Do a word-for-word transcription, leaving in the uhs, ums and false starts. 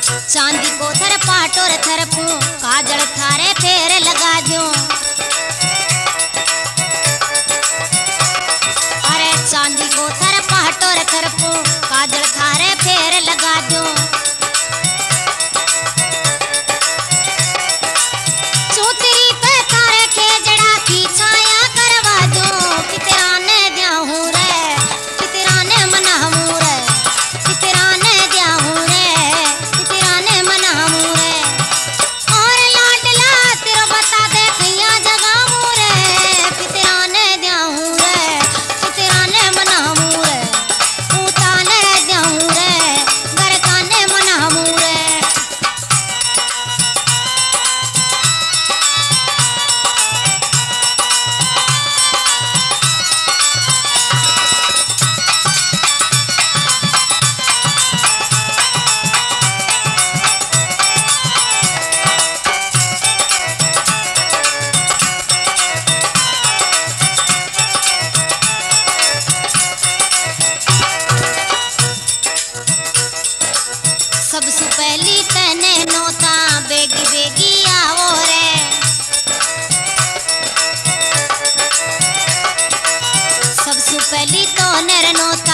चांदी को थर पाटोर थरपू काजल थारे फेर लगा दूं। अरे चांदी को थर पाटोर थरपू काजल थारे फेर लगा दूं। चौतरी पे थारे खेजड़ा की छाया करवा दूं। कितराने द्याहूं रे कितराने मनाहूं रे कितराने द्याहूं रे कितराने मनाहूं रे। और लाडला तेरो बता दे खैया जगाऊं रे कितराने द्याहूं रे कितराने मनाहूं रे। पूताने द्याहूं रे गरकाने मनाहूं रे। सबसे पहली तने नोता बेगी बेगी आवो रे। सबसे पहली तो नर नोता